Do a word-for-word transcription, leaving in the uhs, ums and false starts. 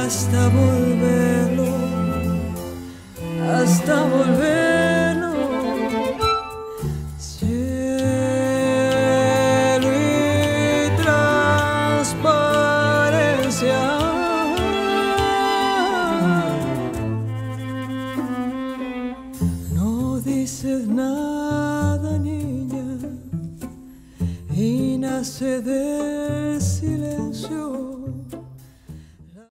hasta volverlo, hasta volverlo. Cielo y transparencia. No dices nada, niña, y nace de